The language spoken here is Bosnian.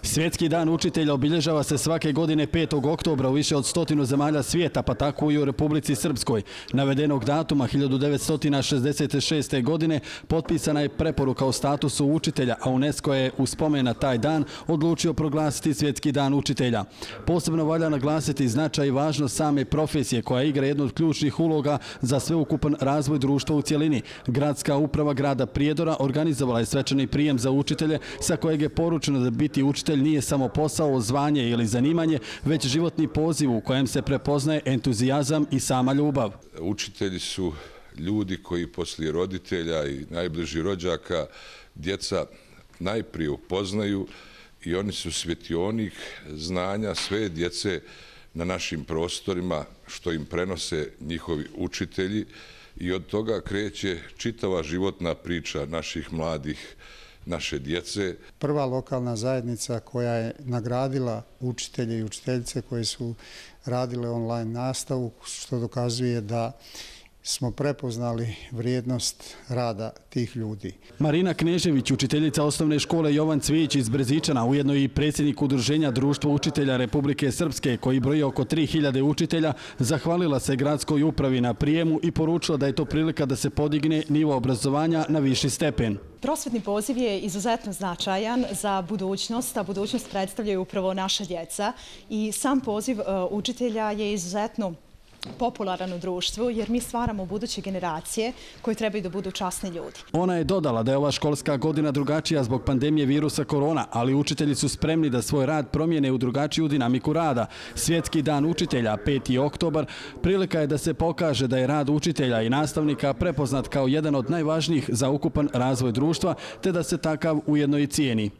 Svjetski dan učitelja obilježava se svake godine 5. oktobra u više od 100 zemalja svijeta, pa tako i u Republici Srpskoj. Navedenog datuma 1966. godine potpisana je preporuka o statusu učitelja, a UNESCO je u spomen na taj dan odlučio proglasiti Svjetski dan učitelja. Posebno valja naglasiti značaj i važnost same profesije koja igra jednu od ključnih uloga za sveukupan razvoj društva u cjelini. Gradska uprava grada Prijedora organizovala je svečani prijem za učitelje sa kojeg je poručeno da biti učitelj nije samo posao, zvanje ili zanimanje, već životni poziv u kojem se prepoznaje entuzijazam i sama ljubav. Učitelji su ljudi koji poslije roditelja i najbližih rođaka djeca najprije upoznaju i oni su svjetionik znanja sve djece na našim prostorima što im prenose njihovi učitelji i od toga kreće čitava životna priča naših mladih, naše djece. Prva lokalna zajednica koja je nagradila učitelje i učiteljice koji su radile online nastavu, što dokazuje da smo prepoznali vrijednost rada tih ljudi. Marina Knežević, učiteljica osnovne škole Jovan Cvijić iz Brezičana, ujedno i predsjednik Udruženja Društva učitelja Republike Srpske, koji broji oko 3000 učitelja, zahvalila se gradskoj upravi na prijemu i poručila da je to prilika da se podigne nivo obrazovanja na viši stepen. Prosvetni poziv je izuzetno značajan za budućnost, a budućnost predstavljaju upravo naša djeca i sam poziv učitelja je izuzetno popularan u društvu jer mi stvaramo buduće generacije koje trebaju da budu časni ljudi. Ona je dodala da je ova školska godina drugačija zbog pandemije virusa korona, ali učitelji su spremni da svoj rad promijene u drugačiju dinamiku rada. Svjetski dan učitelja, 5. oktobar, prilika je da se pokaže da je rad učitelja i nastavnika prepoznat kao jedan od najvažnijih za ukupan razvoj društva, te da se takav ujedno i cijeni.